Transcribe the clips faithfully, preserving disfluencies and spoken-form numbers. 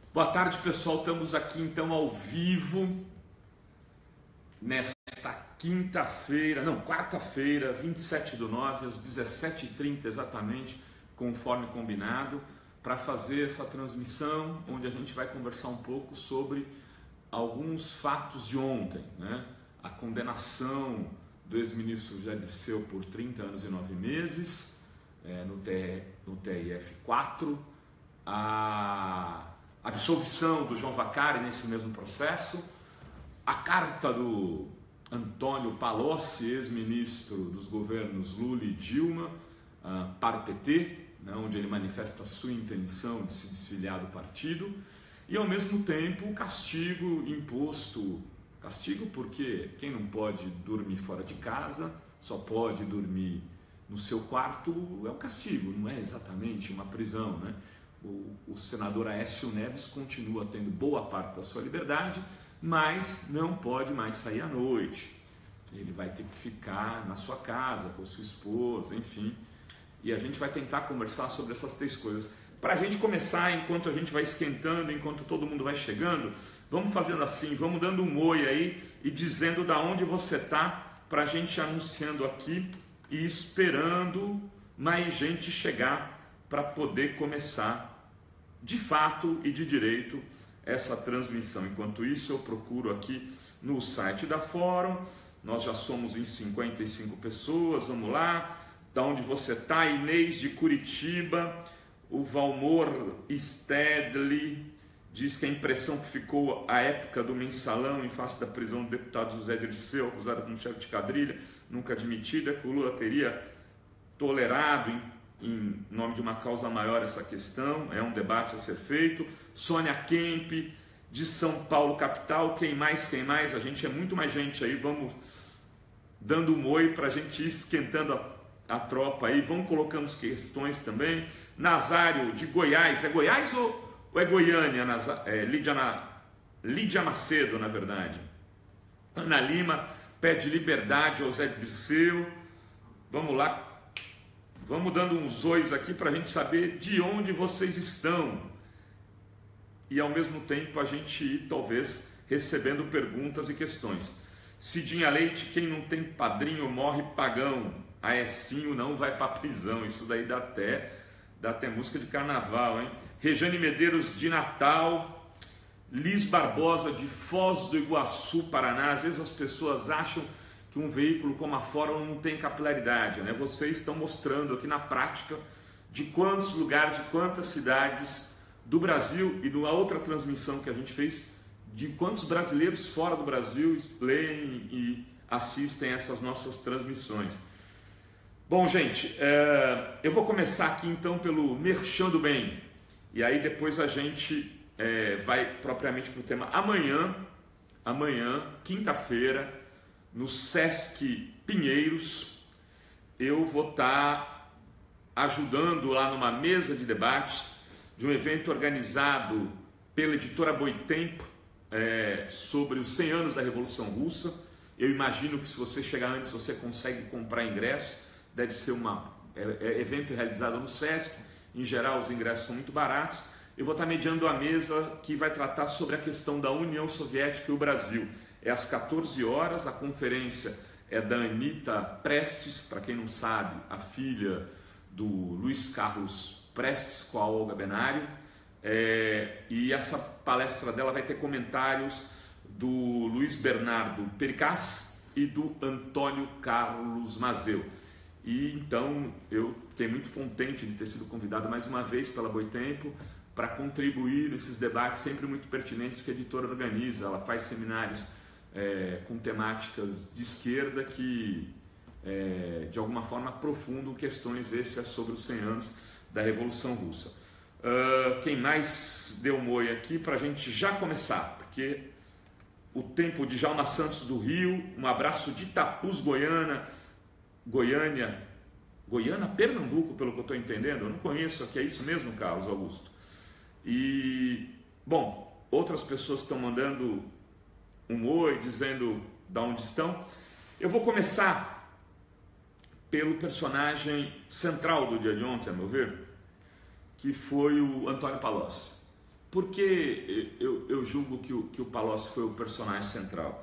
Boa tarde, pessoal. Estamos aqui então ao vivo nesta quinta-feira, não, quarta-feira, vinte e sete do nove, às dezessete e trinta exatamente, conforme combinado, para fazer essa transmissão onde a gente vai conversar um pouco sobre alguns fatos de ontem, né? A condenação do ex-ministro José Dirceu por trinta anos e nove meses é, no, T, no T R F quatro, a absolvição do João Vacari nesse mesmo processo, a carta do Antônio Palocci, ex-ministro dos governos Lula e Dilma, uh, para o P T, né, onde ele manifesta a sua intenção de se desfiliar do partido, e ao mesmo tempo o castigo imposto, castigo porque quem não pode dormir fora de casa, só pode dormir no seu quarto, é um castigo, não é exatamente uma prisão, né? O, o senador Aécio Neves continua tendo boa parte da sua liberdade, mas não pode mais sair à noite. Ele vai ter que ficar na sua casa com sua esposa, enfim. E a gente vai tentar conversar sobre essas três coisas. Para a gente começar, enquanto a gente vai esquentando, enquanto todo mundo vai chegando, vamos fazendo assim, vamos dando um oi aí e dizendo da onde você está, para a gente anunciando aqui e esperando mais gente chegar para poder começar de fato e de direito essa transmissão. Enquanto isso, eu procuro aqui no site da Fórum. Nós já somos em cinquenta e cinco pessoas, vamos lá. Da onde você está? Inês de Curitiba, o Valmor Stedley diz que a impressão que ficou à época do mensalão em face da prisão do deputado José Dirceu, acusado como chefe de quadrilha, nunca admitida, que o Lula teria tolerado em em nome de uma causa maior essa questão, é um debate a ser feito. Sônia Kemp, de São Paulo, capital, quem mais, quem mais? A gente é muito mais gente aí, vamos dando um oi para a gente ir esquentando a, a tropa aí, vão colocando as questões também. Nazário, de Goiás, é Goiás ou, ou é Goiânia? Nazá, é, Lídia, na, Lídia Macedo, na verdade. Ana Lima, pede liberdade ao Zé Dirceu, vamos lá. Vamos dando uns ois aqui para a gente saber de onde vocês estão e ao mesmo tempo a gente ir talvez recebendo perguntas e questões. Cidinha Leite, quem não tem padrinho morre pagão, a Ecinho não vai para prisão, isso daí dá até, dá até música de carnaval, hein? Rejane Medeiros de Natal, Liz Barbosa de Foz do Iguaçu, Paraná. Às vezes as pessoas acham que um veículo como a Fórum não tem capilaridade, né? Vocês estão mostrando aqui na prática de quantos lugares, de quantas cidades do Brasil, e numa outra transmissão que a gente fez, de quantos brasileiros fora do Brasil leem e assistem essas nossas transmissões. Bom, gente, é, eu vou começar aqui então pelo Merchan do Bem, e aí depois a gente é, vai propriamente para o tema. Amanhã, amanhã, quinta-feira, no Sesc Pinheiros, eu vou estar ajudando lá numa mesa de debates de um evento organizado pela editora Boitempo é, sobre os cem anos da Revolução Russa. Eu imagino que se você chegar antes você consegue comprar ingresso, deve ser um é, é, evento realizado no Sesc, em geral os ingressos são muito baratos. Eu vou estar mediando a mesa que vai tratar sobre a questão da União Soviética e o Brasil. É às quatorze horas, a conferência é da Anitta Prestes, para quem não sabe, a filha do Luiz Carlos Prestes com a Olga Benário, é, e essa palestra dela vai ter comentários do Luiz Bernardo Pericaz e do Antônio Carlos Mazeu. E então eu fiquei muito contente de ter sido convidado mais uma vez pela Boitempo para contribuir nesses debates sempre muito pertinentes que a editora organiza. Ela faz seminários É, com temáticas de esquerda que é, de alguma forma aprofundam questões. Esse é sobre os cem anos da Revolução Russa. Uh, quem mais deu um oi aqui para a gente já começar, porque o tempo de Djalma Santos do Rio, um abraço de Itapuz, Goiânia, Goiânia, Goiânia, Pernambuco, pelo que eu estou entendendo, eu não conheço aqui, é isso mesmo, Carlos Augusto? E, bom, outras pessoas estão mandando um oi, dizendo de onde estão. Eu vou começar pelo personagem central do dia de ontem, a meu ver, que foi o Antônio Palocci. Por que eu, eu julgo que o, que o Palocci foi o personagem central?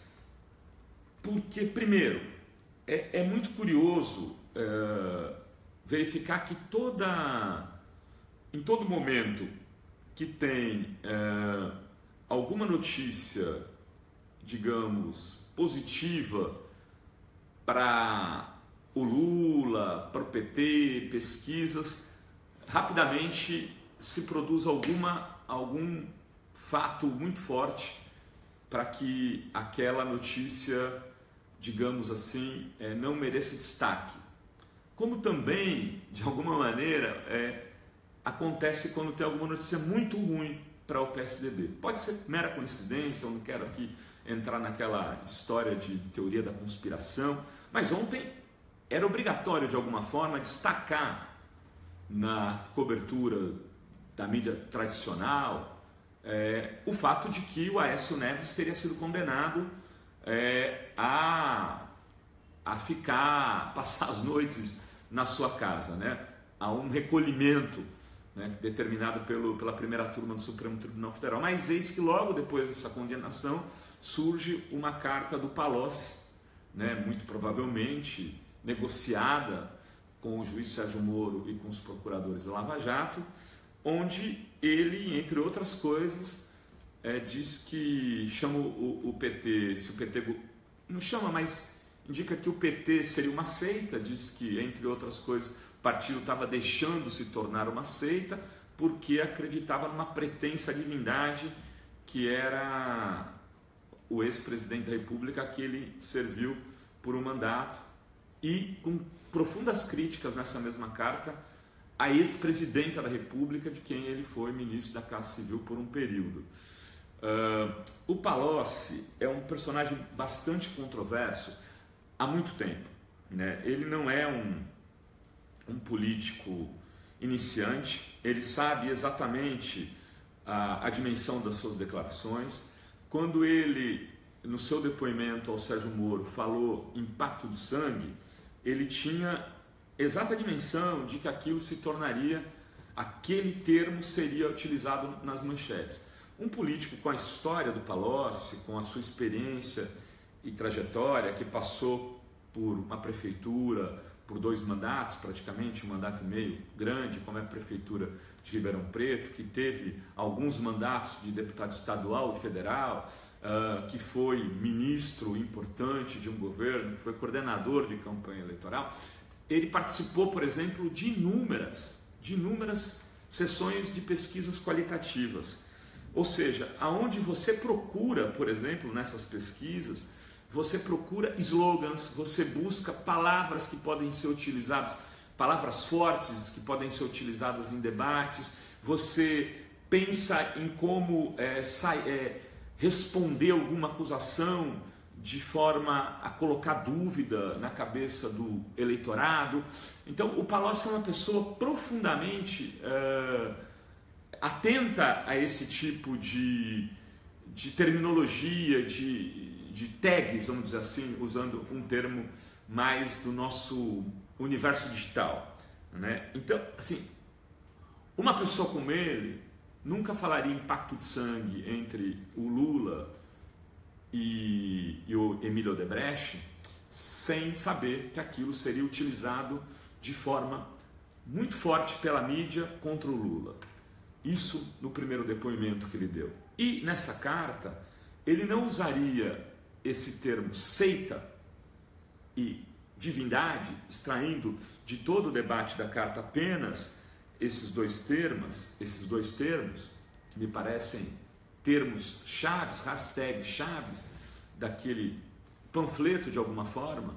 Porque, primeiro, é, é muito curioso é, verificar que toda, em todo momento que tem é, alguma notícia, digamos, positiva para o Lula, para o P T, pesquisas, rapidamente se produz alguma, algum fato muito forte para que aquela notícia, digamos assim, é, não mereça destaque. Como também, de alguma maneira, é, acontece quando tem alguma notícia muito ruim para o P S D B. Pode ser mera coincidência, eu não quero aqui entrar naquela história de teoria da conspiração, mas ontem era obrigatório, de alguma forma, destacar na cobertura da mídia tradicional é, o fato de que o Aécio Neves teria sido condenado é, a, a ficar, passar as noites na sua casa, né? A um recolhimento, né, determinado pelo, pela primeira turma do Supremo Tribunal Federal. Mas eis que logo depois dessa condenação surge uma carta do Palocci, né, muito provavelmente negociada com o juiz Sérgio Moro e com os procuradores da Lava Jato, onde ele, entre outras coisas, é, diz que chama o, o P T, se o P T não chama, mas indica que o P T seria uma seita, diz que, entre outras coisas, o partido estava deixando se tornar uma seita porque acreditava numa pretensa divindade que era o ex-presidente da República, que ele serviu por um mandato, e com profundas críticas nessa mesma carta a ex-presidenta da República, de quem ele foi ministro da Casa Civil por um período. Uh, o Palocci é um personagem bastante controverso há muito tempo, né? Ele não é um, um político iniciante, ele sabe exatamente a, a dimensão das suas declarações. Quando ele, no seu depoimento ao Sérgio Moro, falou em pacto de sangue, ele tinha exata dimensão de que aquilo se tornaria, aquele termo seria utilizado nas manchetes. Um político com a história do Palocci, com a sua experiência e trajetória, que passou por uma prefeitura, por dois mandatos praticamente, um mandato e meio grande, como é a prefeitura de Ribeirão Preto, que teve alguns mandatos de deputado estadual e federal, uh, que foi ministro importante de um governo, que foi coordenador de campanha eleitoral. Ele participou, por exemplo, de inúmeras, de inúmeras sessões de pesquisas qualitativas. Ou seja, aonde você procura, por exemplo, nessas pesquisas, você procura slogans, você busca palavras que podem ser utilizadas, palavras fortes que podem ser utilizadas em debates, você pensa em como é, sai, é, responder alguma acusação de forma a colocar dúvida na cabeça do eleitorado. Então, o Palocci é uma pessoa profundamente é, atenta a esse tipo de, de terminologia, de, de tags, vamos dizer assim, usando um termo mais do nosso universo digital, né? Então, assim, uma pessoa como ele nunca falaria em pacto de sangue entre o Lula e, e o Emílio Odebrecht sem saber que aquilo seria utilizado de forma muito forte pela mídia contra o Lula. Isso no primeiro depoimento que ele deu. E nessa carta, ele não usaria esse termo seita e divindade, extraindo de todo o debate da carta apenas esses dois termos, esses dois termos, que me parecem termos chaves, hashtags chaves daquele panfleto de alguma forma,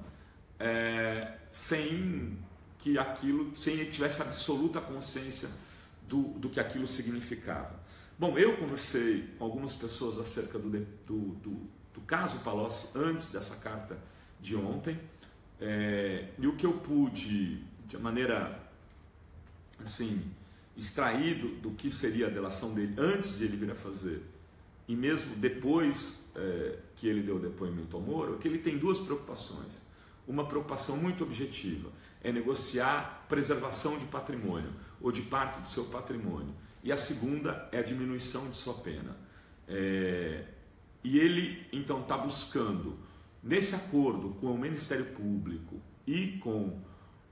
é, sem que aquilo, sem ele tivesse absoluta consciência do, do que aquilo significava. Bom, eu conversei com algumas pessoas acerca do, do, do, do caso Palocci antes dessa carta de ontem, é, e o que eu pude, de maneira assim, extraído do que seria a delação dele antes de ele vir a fazer, e mesmo depois é, que ele deu o depoimento ao Moro, é que ele tem duas preocupações. uma preocupação muito objetiva, é negociar preservação de patrimônio ou de parte do seu patrimônio, e a segunda é a diminuição de sua pena. É... E ele então está buscando, nesse acordo com o Ministério Público e com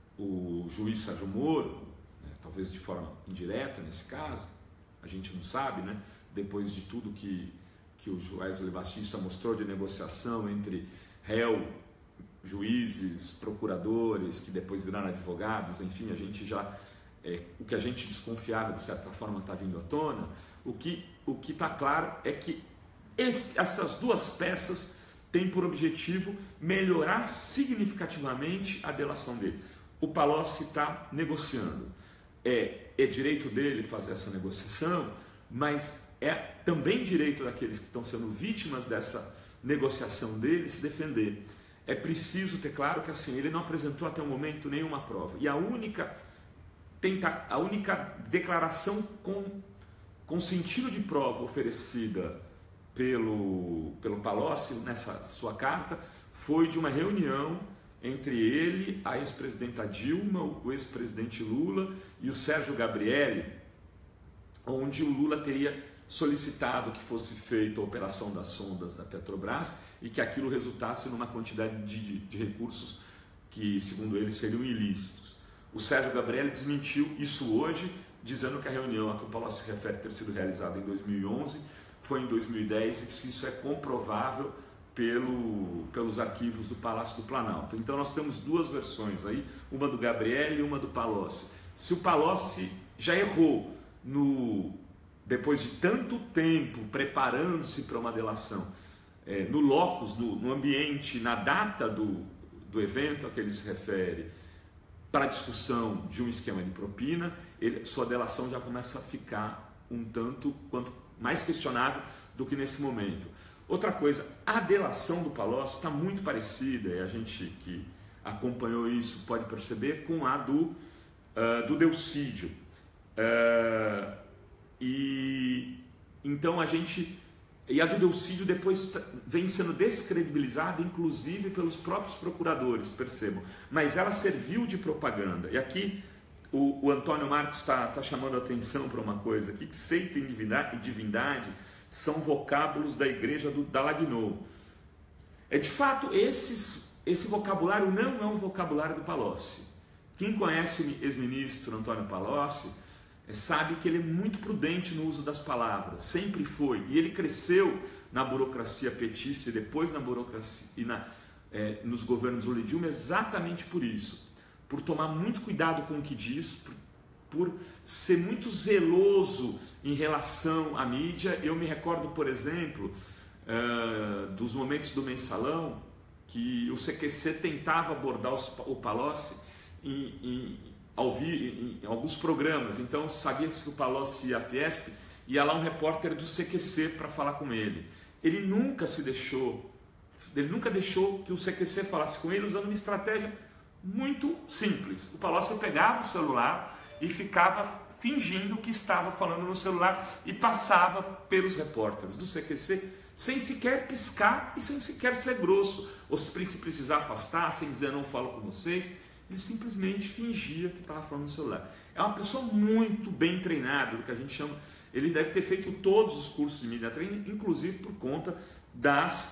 o juiz Sérgio Moro, né, talvez de forma indireta nesse caso, a gente não sabe, né, depois de tudo que, que o juiz Batista mostrou de negociação entre réu, juízes, procuradores, que depois viraram advogados, enfim, a gente já, é, o que a gente desconfiava de certa forma está vindo à tona. O que o que está claro é que este, essas duas peças têm por objetivo melhorar significativamente a delação dele. O Palocci está negociando, é, é direito dele fazer essa negociação, mas é também direito daqueles que estão sendo vítimas dessa negociação dele se defender. É preciso ter claro que assim, ele não apresentou até o momento nenhuma prova, e a única, tenta, a única declaração com, com sentido de prova oferecida pelo, pelo Palocci nessa sua carta foi de uma reunião entre ele, a ex-presidenta Dilma, o ex-presidente Lula e o Sérgio Gabrielli, onde o Lula teria solicitado que fosse feita a operação das sondas da Petrobras e que aquilo resultasse numa quantidade de, de, de recursos que, segundo ele, seriam ilícitos. O Sérgio Gabrielli desmentiu isso hoje, dizendo que a reunião a que o Palocci se refere ter sido realizada em dois mil e onze foi em dois mil e dez e que isso é comprovável pelo, pelos arquivos do Palácio do Planalto. Então nós temos duas versões aí, uma do Gabrielli e uma do Palocci. Se o Palocci já errou no... depois de tanto tempo preparando-se para uma delação, é, no locus, no, no ambiente, na data do, do evento a que ele se refere, para a discussão de um esquema de propina, ele, sua delação já começa a ficar um tanto quanto mais questionável do que nesse momento. Outra coisa, a delação do Palocci está muito parecida, e a gente que acompanhou isso pode perceber, com a do, uh, do Delcídio. Uh, E então a gente, e a do Delcídio depois vem sendo descredibilizada, inclusive pelos próprios procuradores, percebam, mas ela serviu de propaganda. E aqui o, o Antônio Marcos está tá chamando a atenção para uma coisa aqui, que seita e divindade, e divindade são vocábulos da igreja do Dalagnol. É de fato, esses, esse vocabulário não é um vocabulário do Palocci. Quem conhece o ex-ministro Antônio Palocci sabe que ele é muito prudente no uso das palavras, sempre foi, e ele cresceu na burocracia petista e depois na burocracia e na, é, nos governos Lula e Dilma exatamente por isso, por tomar muito cuidado com o que diz, por, por ser muito zeloso em relação à mídia. Eu me recordo, por exemplo, uh, dos momentos do Mensalão, que o C Q C tentava abordar os, o Palocci em, em ao vir em alguns programas. Então sabia-se que o Palocci ia à Fiesp, ia lá um repórter do C Q C para falar com ele. Ele nunca se deixou, ele nunca deixou que o C Q C falasse com ele usando uma estratégia muito simples. O Palocci pegava o celular e ficava fingindo que estava falando no celular e passava pelos repórteres do C Q C sem sequer piscar e sem sequer ser grosso, ou se precisar afastar, sem dizer não falo com vocês. Ele simplesmente fingia que estava falando no celular. É uma pessoa muito bem treinada, do que a gente chama... Ele deve ter feito todos os cursos de media training, inclusive por conta das,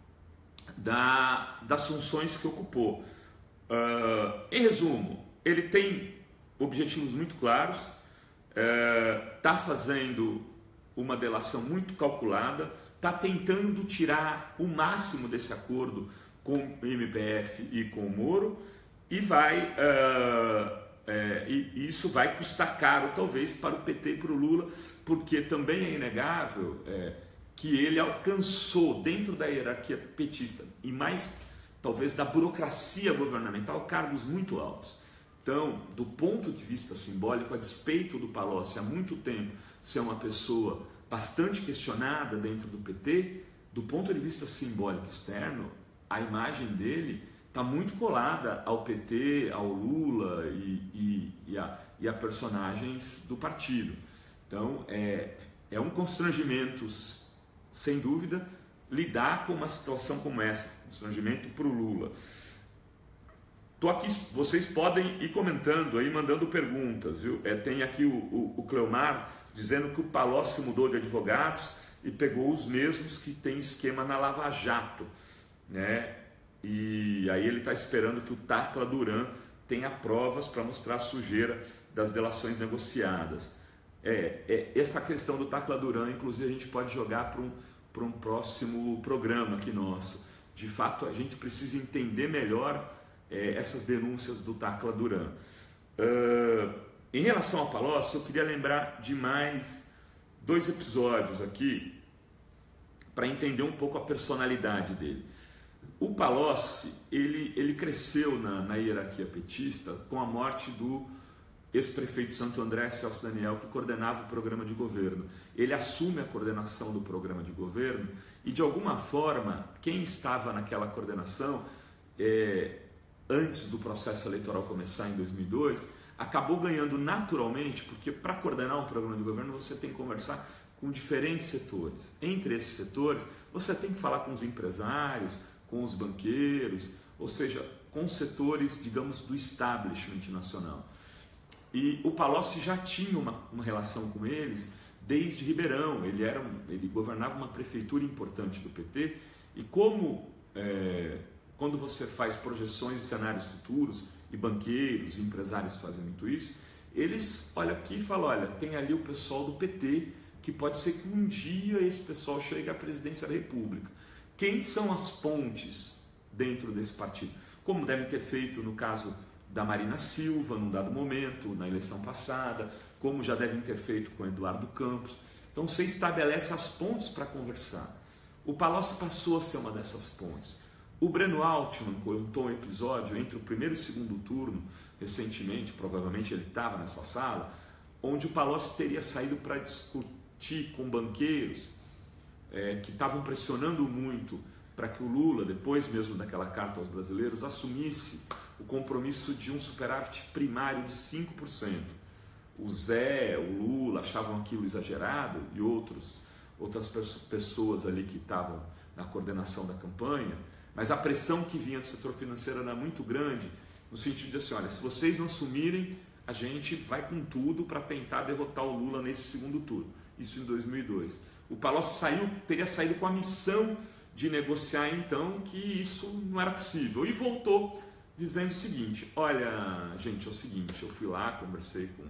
da, das funções que ocupou. Uh, em resumo, ele tem objetivos muito claros, está uh, fazendo uma delação muito calculada, está tentando tirar o máximo desse acordo com o M P F e com o Moro, e vai uh, é, e isso vai custar caro talvez para o P T e para o Lula, porque também é inegável é, que ele alcançou dentro da hierarquia petista e mais talvez da burocracia governamental cargos muito altos. Então, do ponto de vista simbólico, a despeito do Palocci há muito tempo ser uma pessoa bastante questionada dentro do P T, do ponto de vista simbólico externo, a imagem dele está muito colada ao P T, ao Lula e, e, e, a, e a personagens do partido. Então, é, é um constrangimento, sem dúvida, lidar com uma situação como essa, constrangimento para o Lula. tô aqui, vocês podem ir comentando aí, mandando perguntas, viu? É, tem aqui o, o, o Cleomar dizendo que o Palocci mudou de advogados e pegou os mesmos que tem esquema na Lava Jato, né? E aí ele está esperando que o Tacla Duran tenha provas para mostrar a sujeira das delações negociadas. É, é, essa questão do Tacla Duran, inclusive, a gente pode jogar para um, para um próximo programa aqui nosso. De fato, a gente precisa entender melhor é, essas denúncias do Tacla Duran. Uh, em relação ao Palocci, eu queria lembrar de mais dois episódios aqui para entender um pouco a personalidade dele. O Palocci, ele, ele cresceu na, na hierarquia petista com a morte do ex-prefeito de Santo André, Celso Daniel, que coordenava o programa de governo. Ele assume a coordenação do programa de governo e, de alguma forma, quem estava naquela coordenação, é, antes do processo eleitoral começar em dois mil e dois, acabou ganhando naturalmente, porque para coordenar um programa de governo você tem que conversar com diferentes setores. Entre esses setores, você tem que falar com os empresários, com os banqueiros, ou seja, com setores, digamos, do establishment nacional. E o Palocci já tinha uma, uma relação com eles desde Ribeirão. Ele, era um, ele governava uma prefeitura importante do P T e como é, quando você faz projeções de cenários futuros e banqueiros e empresários fazem muito isso, eles olham aqui e falam, olha, tem ali o pessoal do P T que pode ser que um dia esse pessoal chegue à presidência da República. Quem são as pontes dentro desse partido? Como devem ter feito no caso da Marina Silva, num dado momento, na eleição passada, como já devem ter feito com Eduardo Campos. Então você estabelece as pontes para conversar. O Palocci passou a ser uma dessas pontes. O Breno Altman contou um episódio entre o primeiro e o segundo turno, recentemente, provavelmente ele estava nessa sala, onde o Palocci teria saído para discutir com banqueiros é, que estavam pressionando muito para que o Lula, depois mesmo daquela carta aos brasileiros, assumisse o compromisso de um superávit primário de cinco por cento. O Zé, o Lula achavam aquilo exagerado e outros, outras pessoas ali que estavam na coordenação da campanha, mas a pressão que vinha do setor financeiro era muito grande, no sentido de assim, olha, se vocês não assumirem, a gente vai com tudo para tentar derrotar o Lula nesse segundo turno. Isso em dois mil e dois. O Palocci saiu, teria saído com a missão de negociar então que isso não era possível e voltou dizendo o seguinte, olha gente, é o seguinte, eu fui lá, conversei com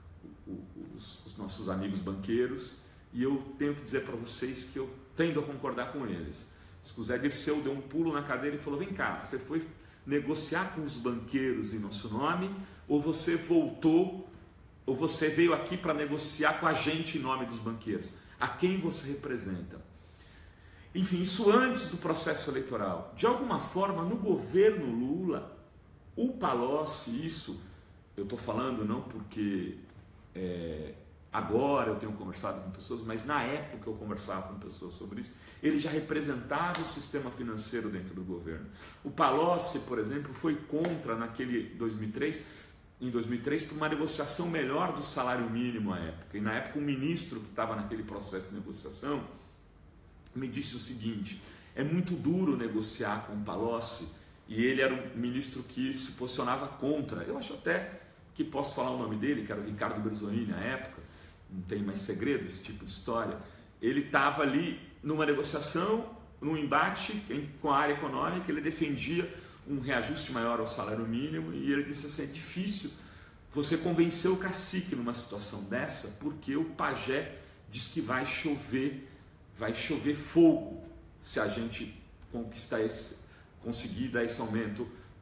os, os nossos amigos banqueiros e eu tenho que dizer para vocês que eu tendo a concordar com eles. O Zé Dirceu deu um pulo na cadeira e falou, vem cá, você foi negociar com os banqueiros em nosso nome ou você voltou, ou você veio aqui para negociar com a gente em nome dos banqueiros? A quem você representa? Enfim, isso antes do processo eleitoral. De alguma forma, no governo Lula, o Palocci, isso eu estou falando não porque é, agora eu tenho conversado com pessoas, mas na época eu conversava com pessoas sobre isso, ele já representava o sistema financeiro dentro do governo. O Palocci, por exemplo, foi contra naquele dois mil e três, em dois mil e três, por uma negociação melhor do salário mínimo à época. E na época o ministro que estava naquele processo de negociação me disse o seguinte, é muito duro negociar com o Palocci, e ele era um ministro que se posicionava contra, eu acho até que posso falar o nome dele, que era o Ricardo Berzoini na época, não tem mais segredo esse tipo de história, ele estava ali numa negociação, num embate com a área econômica, ele defendia um reajuste maior ao salário mínimo, e ele disse assim, é difícil você convencer o cacique numa situação dessa, porque o pajé diz que vai chover vai chover fogo se a gente conquistar esse, conseguir dar esse aumento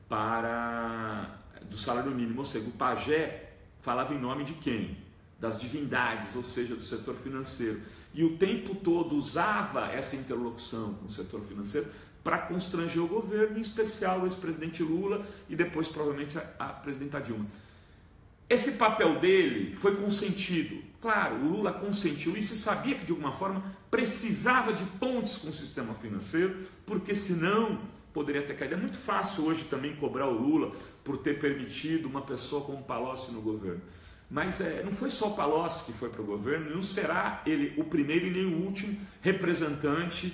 para, do salário mínimo. Ou seja, o pajé falava em nome de quem? Das divindades, ou seja, do setor financeiro. E o tempo todo usava essa interlocução com o setor financeiro para constranger o governo, em especial o ex-presidente Lula e depois provavelmente a, a presidenta Dilma. Esse papel dele foi consentido. Claro, o Lula consentiu isso e sabia que de alguma forma precisava de pontes com o sistema financeiro, porque senão poderia ter caído. É muito fácil hoje também cobrar o Lula por ter permitido uma pessoa como Palocci no governo. Mas é, não foi só o Palocci que foi para o governo, não será ele o primeiro e nem o último representante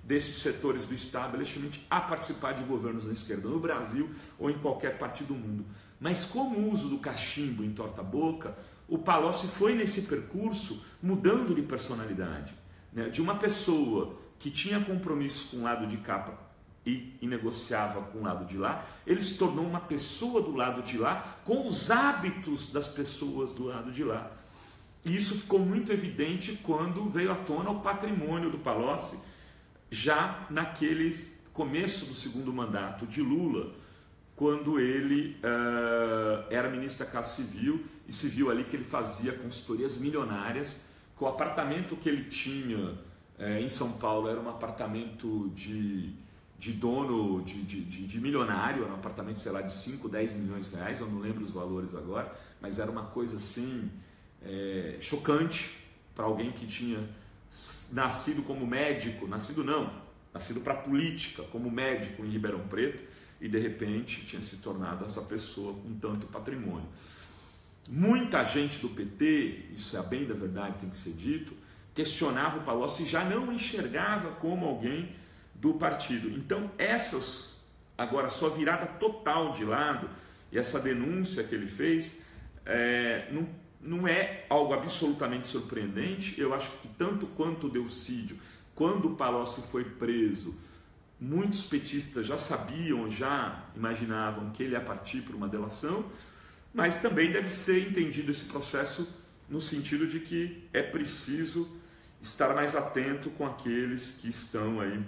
desses setores do establishment a participar de governos na esquerda, no Brasil ou em qualquer parte do mundo. Mas com o uso do cachimbo em torta-boca, o Palocci foi nesse percurso mudando de personalidade, né? De uma pessoa que tinha compromisso com o lado de cá e, e negociava com o lado de lá, ele se tornou uma pessoa do lado de lá, com os hábitos das pessoas do lado de lá. E isso ficou muito evidente quando veio à tona o patrimônio do Palocci, já naquele começo do segundo mandato de Lula, quando ele uh, era ministro da Casa Civil, e se viu ali que ele fazia consultorias milionárias, que o apartamento que ele tinha uh, em São Paulo era um apartamento de, de dono, de, de, de, de milionário, era um apartamento, sei lá, de cinco, dez milhões de reais, eu não lembro os valores agora, mas era uma coisa assim, é, chocante para alguém que tinha nascido como médico, nascido não, nascido para a política, como médico em Ribeirão Preto, e de repente tinha se tornado essa pessoa com tanto patrimônio. Muita gente do P T, isso é a bem da verdade, tem que ser dito, questionava o Palocci e já não enxergava como alguém do partido. Então essas, agora sua virada total de lado e essa denúncia que ele fez, é, não, não é algo absolutamente surpreendente. Eu acho que tanto quanto o Delcídio, quando o Palocci foi preso, muitos petistas já sabiam, já imaginavam que ele ia partir para uma delação, mas também deve ser entendido esse processo no sentido de que é preciso estar mais atento com aqueles que estão aí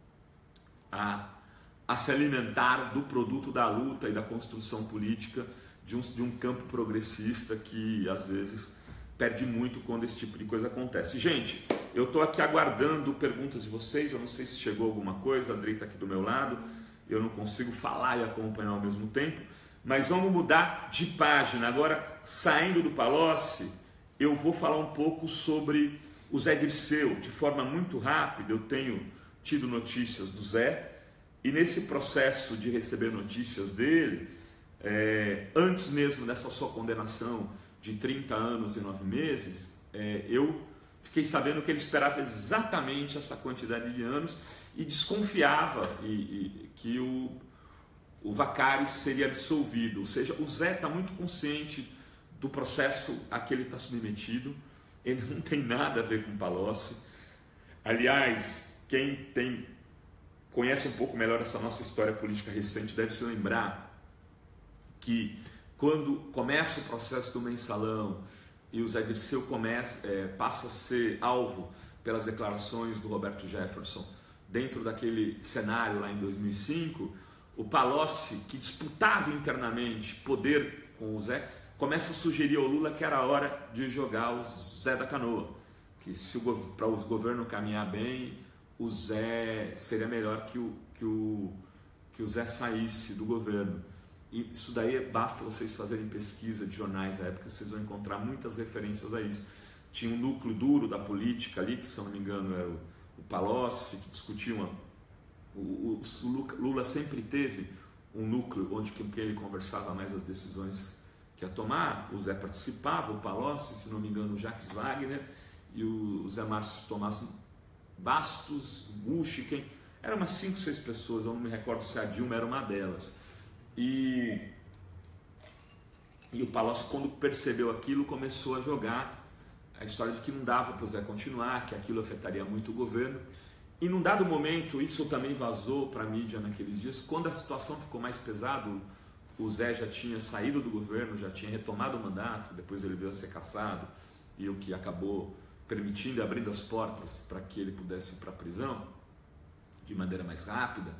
a, a se alimentar do produto da luta e da construção política de um, de um campo progressista que às vezes perde muito quando esse tipo de coisa acontece. Gente, eu estou aqui aguardando perguntas de vocês, eu não sei se chegou alguma coisa, a Andrei está aqui do meu lado, eu não consigo falar e acompanhar ao mesmo tempo, mas vamos mudar de página. Agora, saindo do Palocci, eu vou falar um pouco sobre o Zé Dirceu, de forma muito rápida. Eu tenho tido notícias do Zé, e nesse processo de receber notícias dele, é, antes mesmo dessa sua condenação de trinta anos e nove meses, é, eu fiquei sabendo que ele esperava exatamente essa quantidade de anos e desconfiava e, e, que o, o Vaccares seria absolvido. Ou seja, o Zé está muito consciente do processo a que ele está submetido, ele não tem nada a ver com o Palocci. Aliás, quem tem, conhece um pouco melhor essa nossa história política recente deve se lembrar que quando começa o processo do mensalão e o Zé Dirceu começa, é, passa a ser alvo pelas declarações do Roberto Jefferson dentro daquele cenário lá em dois mil e cinco, o Palocci, que disputava internamente poder com o Zé, começa a sugerir ao Lula que era a hora de jogar o Zé da Canoa, que se para o governo caminhar bem, o Zé seria melhor que o, que o, que o Zé saísse do governo. E isso daí, basta vocês fazerem pesquisa de jornais da época, vocês vão encontrar muitas referências a isso. Tinha um núcleo duro da política ali, que se eu não me engano era o, o Palocci, que discutia uma, o, o, o Lula sempre teve um núcleo onde com quem ele conversava mais as decisões que ia tomar. O Zé participava, o Palocci, se não me engano, o Jacques Wagner e o Zé Márcio Tomás Bastos, Gucci, quem... eram umas cinco, seis pessoas, eu não me recordo se a Dilma era uma delas. E, e o Palocci, quando percebeu aquilo, começou a jogar a história de que não dava para o Zé continuar, que aquilo afetaria muito o governo. E num dado momento, isso também vazou para a mídia naqueles dias, quando a situação ficou mais pesada, o Zé já tinha saído do governo, já tinha retomado o mandato, depois ele veio a ser cassado, e o que acabou permitindo e abrindo as portas para que ele pudesse ir para a prisão de maneira mais rápida.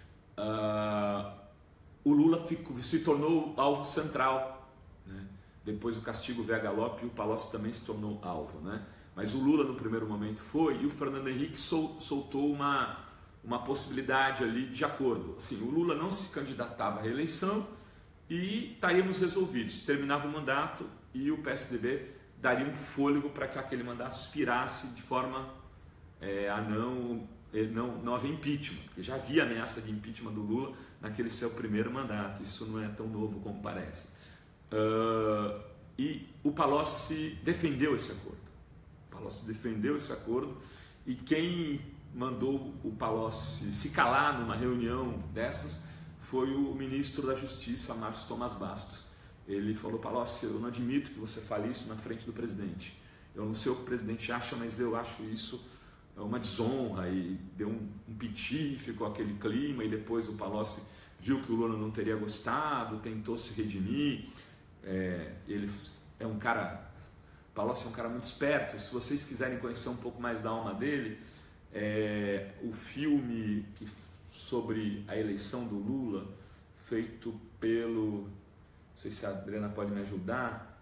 Uh, o Lula ficou, se tornou alvo central, né? Depois o castigo veio a galope e o Palocci também se tornou alvo, né? Mas o Lula no primeiro momento foi, e o Fernando Henrique sol, soltou uma, uma possibilidade ali de acordo. Assim, o Lula não se candidatava à reeleição e estaríamos resolvidos. Terminava o mandato e o P S D B daria um fôlego para que aquele mandato expirasse de forma é, a não... Não, não havia impeachment, porque já havia ameaça de impeachment do Lula naquele seu primeiro mandato, isso não é tão novo como parece. Uh, e o Palocci defendeu esse acordo, o Palocci defendeu esse acordo, e quem mandou o Palocci se calar numa reunião dessas foi o ministro da Justiça, Márcio Tomás Bastos. Ele falou: Palocci, eu não admito que você fale isso na frente do presidente. Eu não sei o que o presidente acha, mas eu acho isso uma desonra. E deu um, um piti, ficou aquele clima, e depois o Palocci viu que o Lula não teria gostado, tentou se redimir. É, ele é um cara, Palocci é um cara muito esperto. Se vocês quiserem conhecer um pouco mais da alma dele, é, o filme que, sobre a eleição do Lula, feito pelo, não sei se a Adriana pode me ajudar,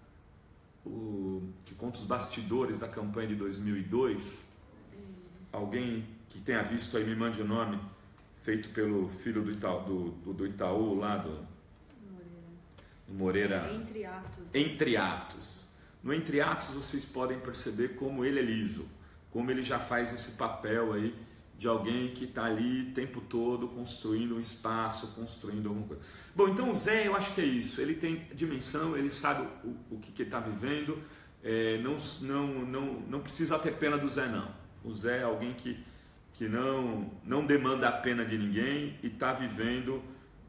o, que conta os bastidores da campanha de dois mil e dois, alguém que tenha visto aí me mande o nome, feito pelo filho do Itaú, do, do, do Itaú lá do do Moreira. Entre Atos. Entre Atos. No Entre Atos vocês podem perceber como ele é liso, como ele já faz esse papel aí de alguém que está ali o tempo todo construindo um espaço, construindo alguma coisa. Bom, então o Zé, eu acho que é isso, ele tem dimensão, ele sabe o, o que, que ele está vivendo, é, não, não, não, não precisa ter pena do Zé não. O Zé é alguém que, que não, não demanda a pena de ninguém e está vivendo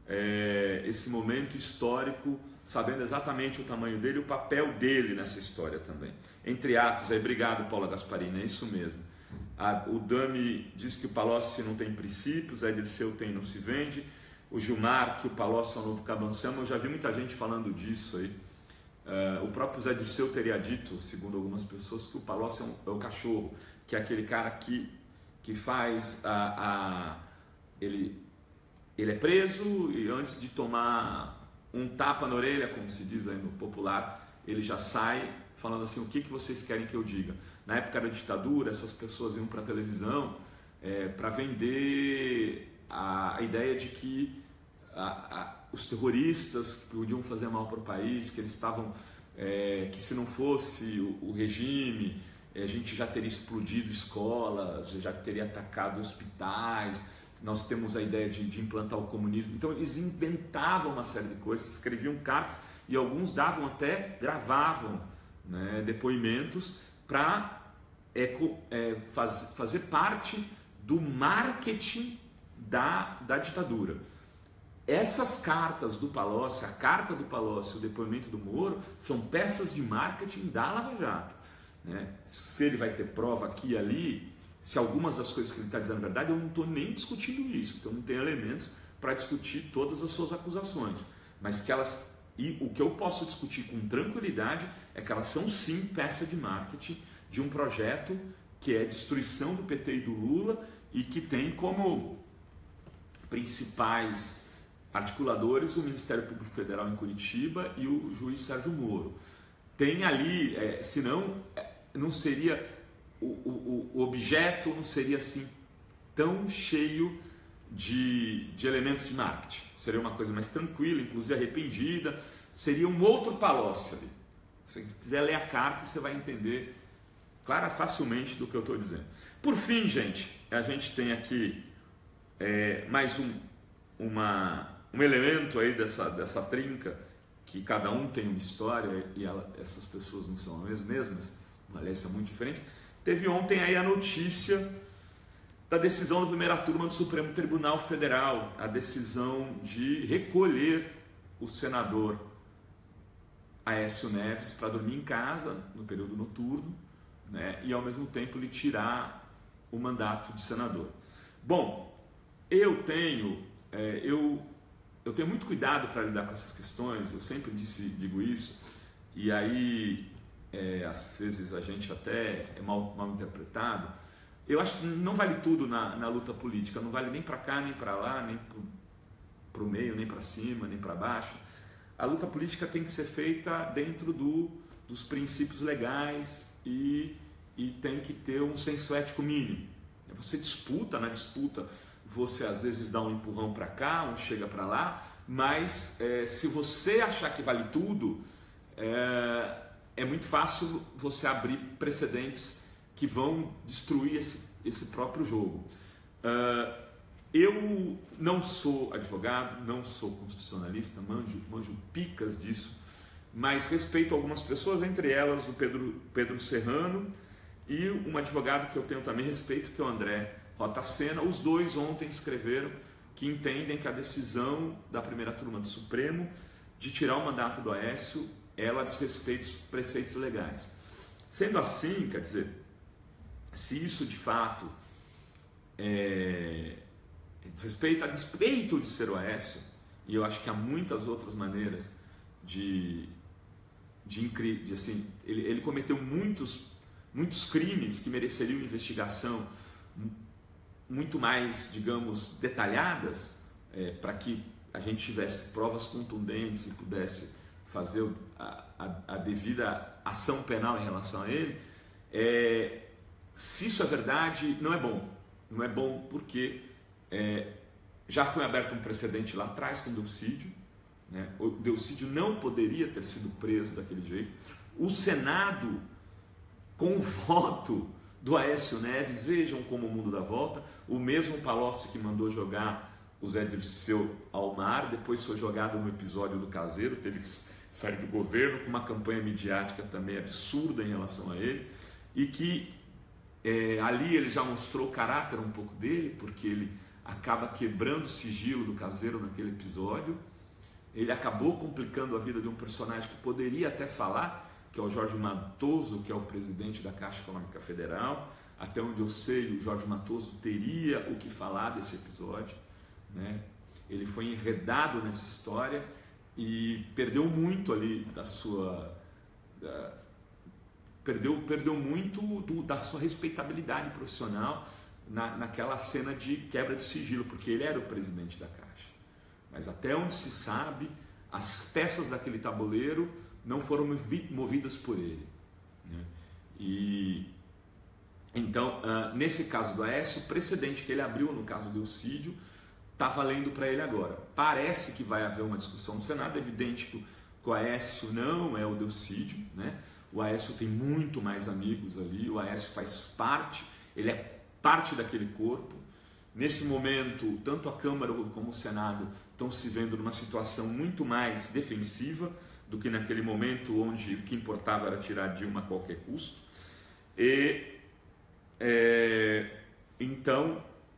é, esse momento histórico, sabendo exatamente o tamanho dele e o papel dele nessa história também. Entre Atos, aí, obrigado Paula Gasparini, é isso mesmo. A, o Dami diz que o Palocci não tem princípios, a Dirceu tem não se vende. O Gilmar, que o Palocci é o novo Cabancema, eu já vi muita gente falando disso aí. Uh, o próprio Zé Dirceu teria dito, segundo algumas pessoas, que o Palocci é, um, é o cachorro, que é aquele cara que, que faz a, a ele, ele é preso e antes de tomar um tapa na orelha, como se diz aí no popular, ele já sai falando assim: o que, que vocês querem que eu diga? Na época da ditadura, essas pessoas iam para a televisão é, para vender a, a ideia de que a, a, os terroristas podiam fazer mal para o país, que eles estavam, é, que se não fosse o, o regime, a gente já teria explodido escolas, já teria atacado hospitais, nós temos a ideia de, de implantar o comunismo. Então eles inventavam uma série de coisas, escreviam cartas e alguns davam até, gravavam, né, depoimentos para é, é, faz, fazer parte do marketing da, da ditadura. Essas cartas do Palocci, a carta do Palocci, o depoimento do Moro, são peças de marketing da Lava Jato, né? Se ele vai ter prova aqui e ali, se algumas das coisas que ele está dizendo é verdade, eu não estou nem discutindo isso, porque eu não tenho elementos para discutir todas as suas acusações, mas que elas, e o que eu posso discutir com tranquilidade é que elas são sim peça de marketing de um projeto que é destruição do P T e do Lula e que tem como principais articuladores o Ministério Público Federal em Curitiba e o juiz Sérgio Moro. Tem ali, é, senão não seria, o, o, o objeto não seria assim tão cheio de, de elementos de marketing. Seria uma coisa mais tranquila, inclusive arrependida, seria um outro Palocci ali. Se você quiser ler a carta, você vai entender clara, facilmente do que eu estou dizendo. Por fim, gente, a gente tem aqui é, mais um, uma, um elemento aí dessa, dessa trinca, que cada um tem uma história e ela, essas pessoas não são as mesmas, aliás, são muito diferentes. Teve ontem aí a notícia da decisão da primeira turma do Supremo Tribunal Federal, a decisão de recolher o senador Aécio Neves para dormir em casa no período noturno, né, e ao mesmo tempo lhe tirar o mandato de senador. Bom, eu tenho, é, eu, eu tenho muito cuidado para lidar com essas questões, eu sempre disse, digo isso, e aí é, às vezes a gente até é mal, mal interpretado. Eu acho que não vale tudo na, na luta política, não vale nem para cá, nem para lá, nem para o meio, nem para cima, nem para baixo. A luta política tem que ser feita dentro do, dos princípios legais e, e tem que ter um senso ético mínimo. Você disputa, na disputa você às vezes dá um empurrão para cá, um chega para lá, mas é, se você achar que vale tudo, é, é muito fácil você abrir precedentes que vão destruir esse, esse próprio jogo. Uh, eu não sou advogado, não sou constitucionalista, manjo, manjo picas disso, mas respeito algumas pessoas, entre elas o Pedro, Pedro Serrano e um advogado que eu tenho também respeito, que é o André Rotacena. Os dois ontem escreveram que entendem que a decisão da primeira turma do Supremo de tirar o mandato do Aécio, ela desrespeita os preceitos legais. Sendo assim, quer dizer, se isso de fato é, desrespeita, a despeito de ser o Aécio, e eu acho que há muitas outras maneiras de, de, de assim, ele, ele cometeu muitos, muitos crimes que mereceriam investigação muito mais, digamos, detalhadas, é, para que a gente tivesse provas contundentes e pudesse fazer a, a, a devida ação penal em relação a ele. É, se isso é verdade, não é bom. Não é bom porque é, já foi aberto um precedente lá atrás com o Delcídio, né? O Delcídio não poderia ter sido preso daquele jeito. O Senado, com o voto do Aécio Neves, vejam como o mundo dá volta, o mesmo Palocci que mandou jogar o Zé Dirceu ao mar, depois foi jogado no episódio do Caseiro, teve que sair do governo com uma campanha midiática também absurda em relação a ele, e que é, ali ele já mostrou o caráter um pouco dele, porque ele acaba quebrando o sigilo do Caseiro naquele episódio, ele acabou complicando a vida de um personagem que poderia até falar, que é o Jorge Matoso, que é o presidente da Caixa Econômica Federal. Até onde eu sei, o Jorge Matoso teria o que falar desse episódio, né? Ele foi enredado nessa história e perdeu muito ali da sua... Da, perdeu, perdeu muito do, da sua respeitabilidade profissional na, naquela cena de quebra de sigilo, porque ele era o presidente da Caixa. Mas até onde se sabe, as peças daquele tabuleiro não foram movidas por ele, né? E então, uh, nesse caso do Aécio, o precedente que ele abriu no caso do Delcídio está valendo para ele agora. Parece que vai haver uma discussão no Senado. É evidente que o Aécio não é o Delcídio, né? O Aécio tem muito mais amigos ali, o Aécio faz parte, ele é parte daquele corpo. Nesse momento, tanto a Câmara como o Senado estão se vendo numa situação muito mais defensiva do que naquele momento onde o que importava era tirar Dilma a qualquer custo. E é, então,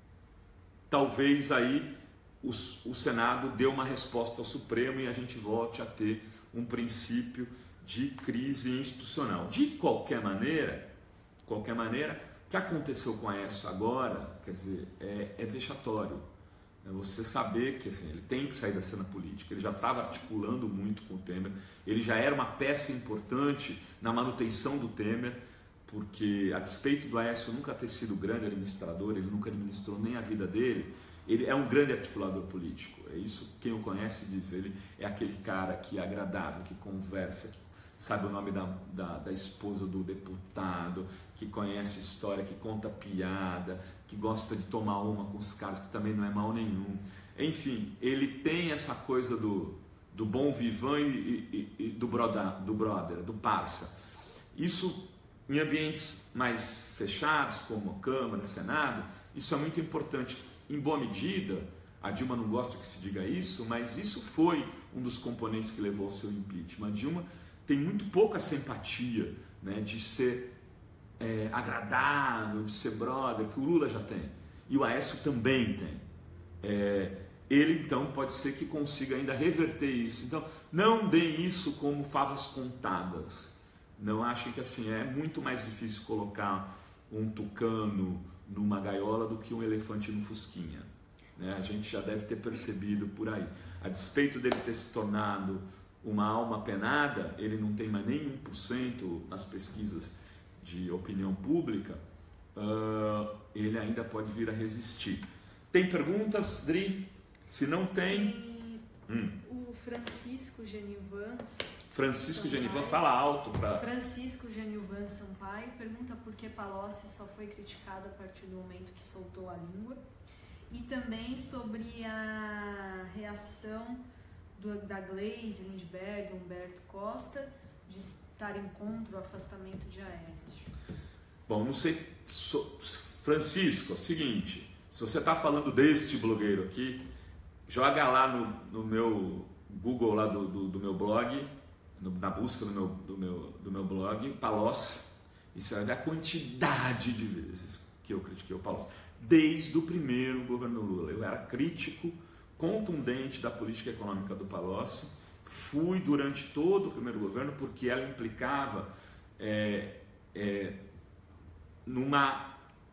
talvez aí o, o Senado dê uma resposta ao Supremo e a gente volte a ter um princípio de crise institucional. De qualquer maneira, qualquer maneira, o que aconteceu com a Aécio agora, quer dizer, é, é vexatório. É você saber que assim, ele tem que sair da cena política, ele já estava articulando muito com o Temer, ele já era uma peça importante na manutenção do Temer, porque a despeito do Aécio nunca ter sido grande administrador, ele nunca administrou nem a vida dele, ele é um grande articulador político. É isso, quem o conhece diz, ele é aquele cara que é agradável, que conversa, que sabe o nome da, da, da esposa do deputado, que conhece história, que conta piada, que gosta de tomar uma com os caras, que também não é mal nenhum. Enfim, ele tem essa coisa do, do bom vivant e, e, e do, brother, do brother, do parça. Isso em ambientes mais fechados, como a Câmara, Senado, isso é muito importante. Em boa medida, a Dilma não gosta que se diga isso, mas isso foi um dos componentes que levou ao seu impeachment. A Dilma tem muito pouca simpatia, né, de ser é, agradável, de ser brother, que o Lula já tem. E o Aécio também tem. É, ele, então, pode ser que consiga ainda reverter isso. Então, não deem isso como favas contadas. Não achem que assim, é muito mais difícil colocar um tucano numa gaiola do que um elefante no fusquinha, né? A gente já deve ter percebido por aí. A despeito dele ter se tornado uma alma penada, ele não tem mais nem um por cento nas pesquisas de opinião pública, uh, ele ainda pode vir a resistir. Tem perguntas, Dri? Se não tem... tem hum. O Francisco Genivan... Francisco Genivan, fala alto para... Francisco Genivan Sampaio pergunta por que Palocci só foi criticado a partir do momento que soltou a língua. E também sobre a reação do, da Gleisi, Lindbergh, Humberto Costa, de estar em contra o afastamento de Aécio. Bom, não sei... So, Francisco, é o seguinte, se você está falando deste blogueiro aqui, joga lá no, no meu Google, lá do, do, do meu blog, no, na busca do meu, do, meu, do meu blog, Palocci, e você vai ver a quantidade de vezes que eu critiquei o Palocci. desde o primeiro governo Lula. Eu era crítico, contundente da política econômica do Palocci, fui durante todo o primeiro governo, porque ela implicava é, é, numa...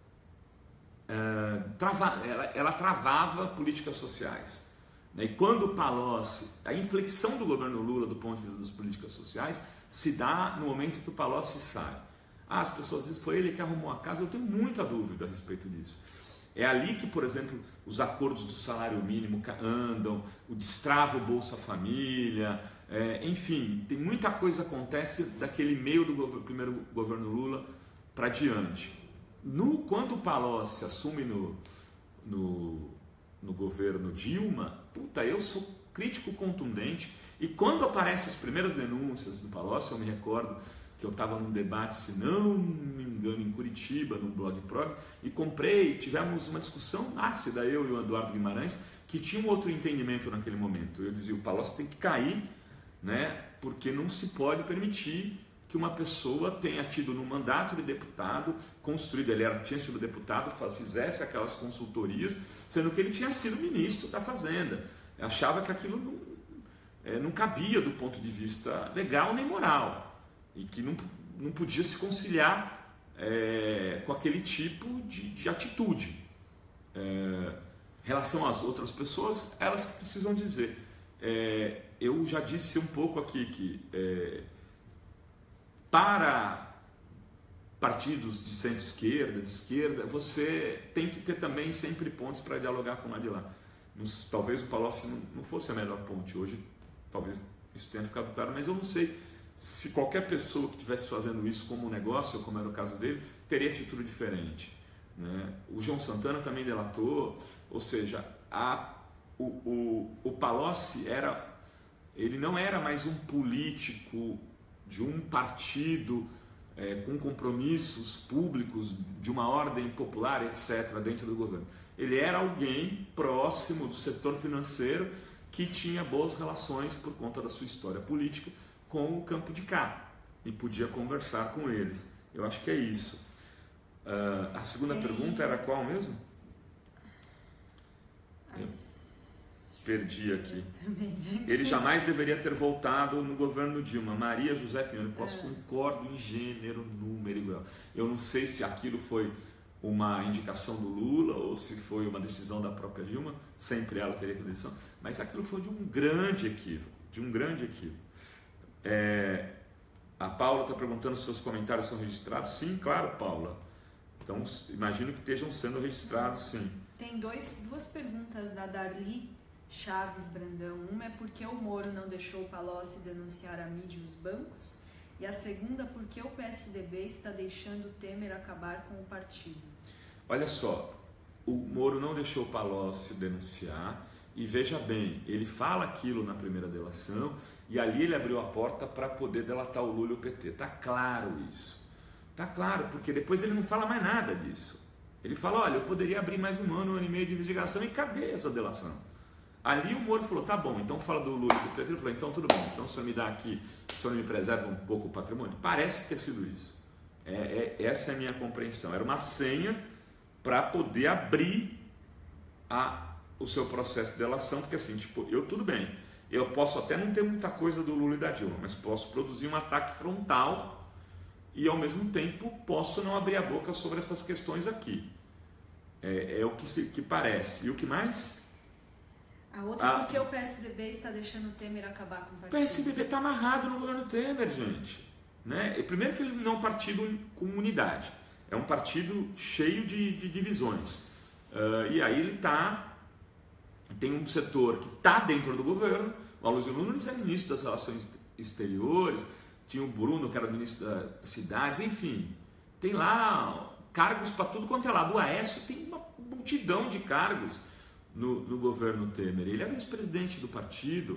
É, trava, ela, ela travava políticas sociais. Né? E quando o Palocci, a inflexão do governo Lula do ponto de vista das políticas sociais se dá no momento que o Palocci sai. Ah, as pessoas dizem que foi ele que arrumou a casa, eu tenho muita dúvida a respeito disso. É ali que, por exemplo, os acordos do salário mínimo andam, o destrava o Bolsa Família, é, enfim, tem muita coisa que acontece daquele meio do governo, primeiro governo Lula para diante. No, quando o Palocci assume no, no, no governo Dilma, puta, eu sou crítico contundente, e quando aparecem as primeiras denúncias do Palocci, eu me recordo que eu estava num debate, se não me engano, em Curitiba, num blog prog, e comprei, tivemos uma discussão ácida, eu e o Eduardo Guimarães, que tinha um outro entendimento naquele momento. Eu dizia, o Palocci tem que cair, né, porque não se pode permitir que uma pessoa tenha tido no mandato de deputado, construído, ele era, tinha sido deputado, fizesse aquelas consultorias, sendo que ele tinha sido ministro da Fazenda. Eu achava que aquilo não, é, não cabia do ponto de vista legal nem moral. E que não, não podia se conciliar é, com aquele tipo de, de atitude. É, em relação às outras pessoas, elas precisam dizer. É, eu já disse um pouco aqui que é, para partidos de centro-esquerda, de esquerda, você tem que ter também sempre pontes para dialogar com lá de lá. Nos, talvez o Palocci não, não fosse a melhor ponte hoje, talvez isso tenha ficado claro, mas eu não sei se qualquer pessoa que estivesse fazendo isso como um negócio, como era o caso dele, teria atitude diferente. Né? O João Santana também delatou, ou seja, a, o, o, o Palocci era, ele não era mais um político de um partido é, com compromissos públicos de uma ordem popular, etcétera, dentro do governo. Ele era alguém próximo do setor financeiro que tinha boas relações por conta da sua história política com o campo de cá e podia conversar com eles. Eu acho que é isso. Uh, a segunda Tem... pergunta era qual mesmo? As... Perdi aqui. Ele jamais deveria ter voltado no governo Dilma. Maria José Pinheiro, eu posso é. concordo em gênero, número e grau. Eu não sei se aquilo foi uma indicação do Lula ou se foi uma decisão da própria Dilma, sempre ela teria que decisão, mas aquilo foi de um grande equívoco, de um grande equívoco. É, a Paula está perguntando se seus comentários são registrados. Sim, claro, Paula. Então, imagino que estejam sendo registrados, sim. Tem dois, duas perguntas da Darli Chaves Brandão. Uma é por que o Moro não deixou o Palocci denunciar a mídia e os bancos? E a segunda, por que o P S D B está deixando o Temer acabar com o partido? Olha só, o Moro não deixou o Palocci denunciar. E veja bem, ele fala aquilo na primeira delação e ali ele abriu a porta para poder delatar o Lula e o P T. Está claro isso. Está claro, porque depois ele não fala mais nada disso. Ele fala, olha, eu poderia abrir mais um ano, um ano e meio de investigação e cadê essa delação? Ali o Moro falou, tá bom, então fala do Lula e do P T. Ele falou, então tudo bom, então o senhor me dá aqui, o senhor me preserva um pouco o patrimônio? Parece ter sido isso. É, é, essa é a minha compreensão. Era uma senha para poder abrir a... o seu processo de delação, porque assim, tipo, eu tudo bem, eu posso até não ter muita coisa do Lula e da Dilma, mas posso produzir um ataque frontal e ao mesmo tempo posso não abrir a boca sobre essas questões aqui. É, é o que, se, que parece. E o que mais? A outra é porque o P S D B está deixando o Temer acabar com o partido. O P S D B está amarrado no governo Temer, gente. Né? E primeiro que ele não é um partido com unidade, é um partido cheio de, de divisões. Uh, e aí ele está... Tem um setor que está dentro do governo, o Aloysio Nunes é ministro das Relações Exteriores, tinha o Bruno, que era ministro das Cidades, enfim, tem lá cargos para tudo quanto é lado. O Aécio tem uma multidão de cargos no, no governo Temer. Ele é vice-presidente do partido,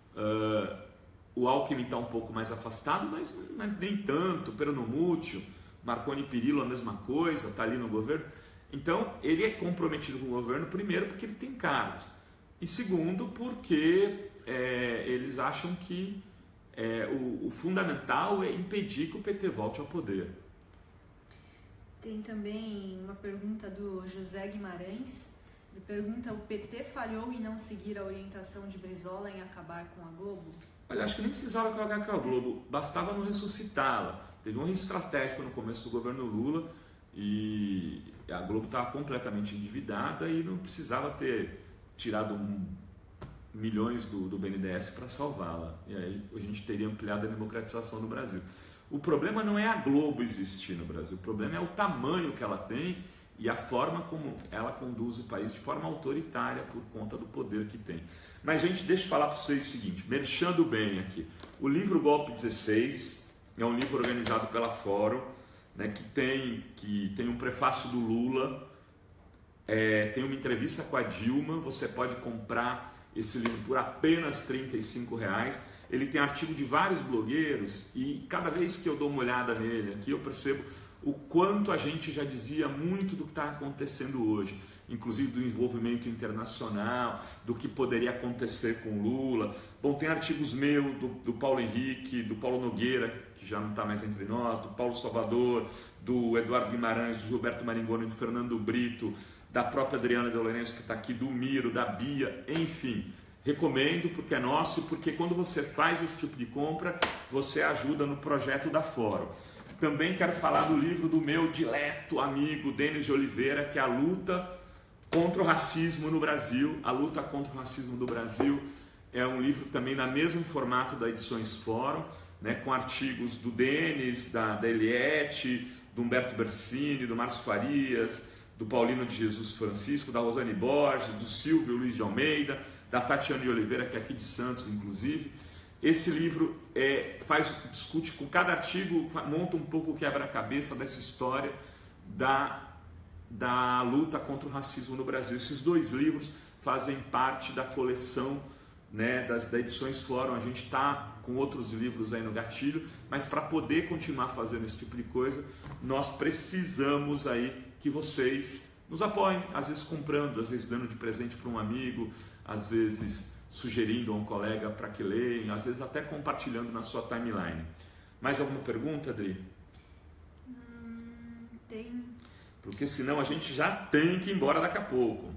uh, o Alckmin está um pouco mais afastado, mas, mas nem tanto, Peronomútil, Marconi Perillo a mesma coisa, está ali no governo. Então, ele é comprometido com o governo, primeiro, porque ele tem cargos. E segundo, porque é, eles acham que é, o, o fundamental é impedir que o P T volte ao poder. Tem também uma pergunta do José Guimarães. Ele pergunta: o P T falhou em não seguir a orientação de Brizola em acabar com a Globo? Olha, acho que nem precisava acabar com a Globo, bastava não ressuscitá-la. Teve um risco estratégico no começo do governo Lula e a Globo estava completamente endividada e não precisava ter tirado um, milhões do, do B N D E S para salvá-la. E aí a gente teria ampliado a democratização no Brasil. O problema não é a Globo existir no Brasil, o problema é o tamanho que ela tem e a forma como ela conduz o país de forma autoritária por conta do poder que tem. Mas, gente, deixa eu falar para vocês o seguinte, merchando bem aqui. O livro Golpe dezesseis é um livro organizado pela Fórum, né, que, tem, que tem um prefácio do Lula, é, tem uma entrevista com a Dilma, você pode comprar esse livro por apenas trinta e cinco reais. Ele tem artigo de vários blogueiros e cada vez que eu dou uma olhada nele aqui eu percebo o quanto a gente já dizia muito do que está acontecendo hoje, inclusive do envolvimento internacional, do que poderia acontecer com Lula. Bom, tem artigos meus, do, do Paulo Henrique, do Paulo Nogueira, que já não está mais entre nós, do Paulo Salvador, do Eduardo Guimarães, do Gilberto Maringoni, do Fernando Brito, da própria Adriana De Lourenço, que está aqui, do Miro, da Bia, enfim. Recomendo porque é nosso e porque quando você faz esse tipo de compra, você ajuda no projeto da Fórum. Também quero falar do livro do meu dileto amigo Denis de Oliveira, que é a luta contra o racismo no Brasil. A luta contra o racismo do Brasil é um livro também no mesmo formato da Edições Fórum, né, com artigos do Denis, da, da Eliette, do Humberto Bersini, do Márcio Farias, do Paulino de Jesus Francisco, da Rosane Borges, do Silvio Luiz de Almeida, da Tatiana de Oliveira, que é aqui de Santos, inclusive. Esse livro é, faz, discute com cada artigo, monta um pouco o quebra-cabeça dessa história da, da luta contra o racismo no Brasil. Esses dois livros fazem parte da coleção, né, das, da Edições Fórum. A gente está com outros livros aí no gatilho, mas para poder continuar fazendo esse tipo de coisa, nós precisamos aí que vocês nos apoiem, às vezes comprando, às vezes dando de presente para um amigo, às vezes sugerindo a um colega para que leia, às vezes até compartilhando na sua timeline. Mais alguma pergunta, Adri? Hum, tem. Porque senão a gente já tem que ir embora daqui a pouco.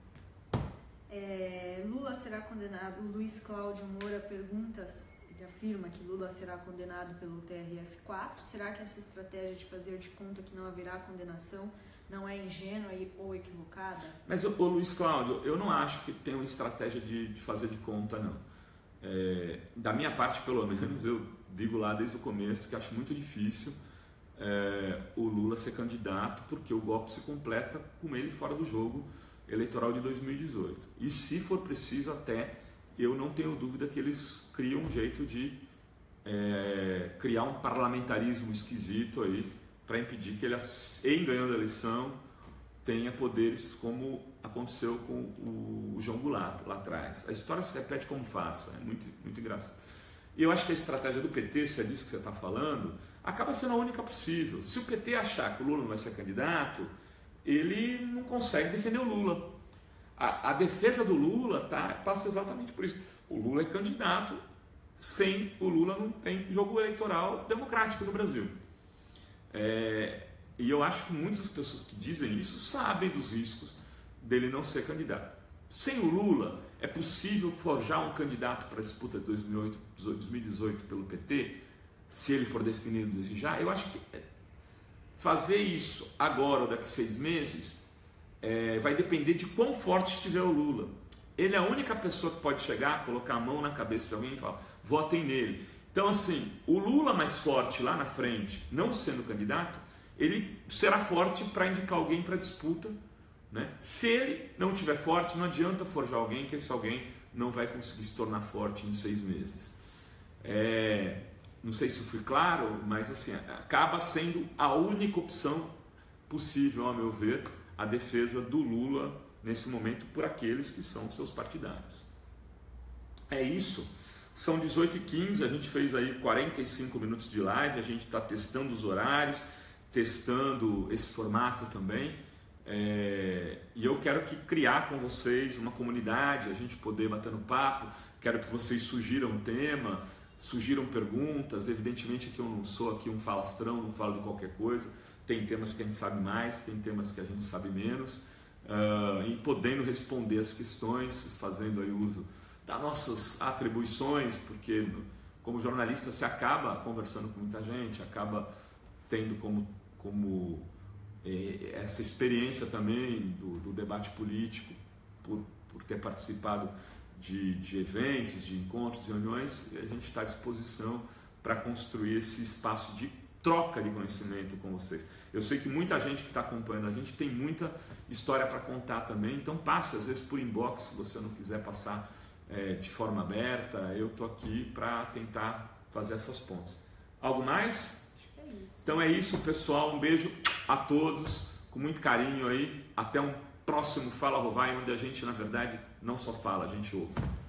É, Lula será condenado. O Luiz Cláudio Moura pergunta, ele afirma que Lula será condenado pelo T R F quatro. Será que essa estratégia de fazer de conta que não haverá condenação não é ingênua ou equivocada? Mas, ô, ô, Luiz Cláudio, eu não acho que tem uma estratégia de, de fazer de conta, não. É, da minha parte, pelo menos, eu digo lá desde o começo que acho muito difícil é, o Lula ser candidato, porque o golpe se completa com ele fora do jogo eleitoral de dois mil e dezoito. E se for preciso até, eu não tenho dúvida que eles criam um jeito de é, criar um parlamentarismo esquisito aí, para impedir que ele, em ganhando a eleição, tenha poderes como aconteceu com o João Goulart lá atrás. A história se repete como farsa, é muito, muito engraçado. E eu acho que a estratégia do P T, se é disso que você está falando, acaba sendo a única possível. Se o P T achar que o Lula não vai ser candidato, ele não consegue defender o Lula. A, a defesa do Lula tá, passa exatamente por isso. O Lula é candidato, sem o Lula não tem jogo eleitoral democrático no Brasil. É, e eu acho que muitas pessoas que dizem isso sabem dos riscos dele não ser candidato. Sem o Lula, é possível forjar um candidato para a disputa de dois mil e dezoito pelo P T, se ele for definido desde já? Eu acho que fazer isso agora ou daqui a seis meses é, vai depender de quão forte estiver o Lula. Ele é a única pessoa que pode chegar, colocar a mão na cabeça de alguém e falar, votem nele. Então, assim, o Lula mais forte lá na frente, não sendo candidato, ele será forte para indicar alguém para a disputa, né? Se ele não estiver forte, não adianta forjar alguém, que esse alguém não vai conseguir se tornar forte em seis meses. É, não sei se eu fui claro, mas assim, acaba sendo a única opção possível, a meu ver, a defesa do Lula nesse momento por aqueles que são seus partidários. É isso. São dezoito e quinze, a gente fez aí quarenta e cinco minutos de live, a gente está testando os horários, testando esse formato também, é, e eu quero que criar com vocês uma comunidade, a gente poder bater no papo, quero que vocês sugiram um tema, sugiram perguntas. Evidentemente que eu não sou aqui um falastrão, não falo de qualquer coisa, tem temas que a gente sabe mais, tem temas que a gente sabe menos, uh, e podendo responder as questões, fazendo aí uso das nossas atribuições, porque como jornalista você acaba conversando com muita gente, acaba tendo como, como eh, essa experiência também do, do debate político, por, por ter participado de, de eventos, de encontros, de reuniões, e a gente está à disposição para construir esse espaço de troca de conhecimento com vocês. Eu sei que muita gente que está acompanhando a gente tem muita história para contar também, então passe às vezes por inbox, se você não quiser passar é, de forma aberta, eu estou aqui para tentar fazer essas pontes. Algo mais? Acho que é isso. Então é isso, pessoal, um beijo a todos, com muito carinho aí, até um próximo Fala Rovai, onde a gente na verdade não só fala, a gente ouve.